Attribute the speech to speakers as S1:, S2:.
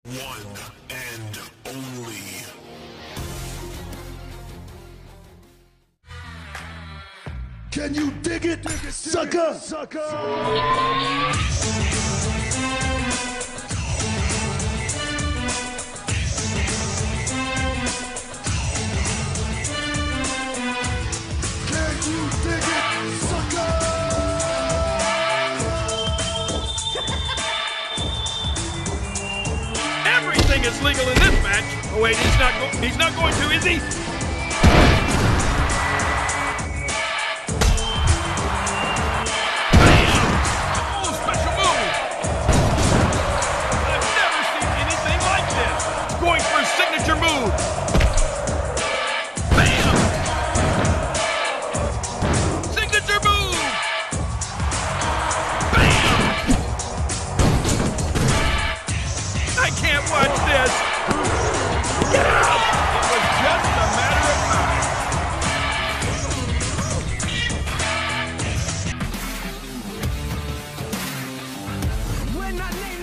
S1: One and only.
S2: Can you dig it, sucker?
S3: Everything is legal in this match. Oh wait, he's not going to, is he? Bam! Oh, special move! I've never seen anything like this. Going for his signature move. Bam! Signature move! Bam! I can't watch this. Get out! It was just a matter of time.
S4: When I name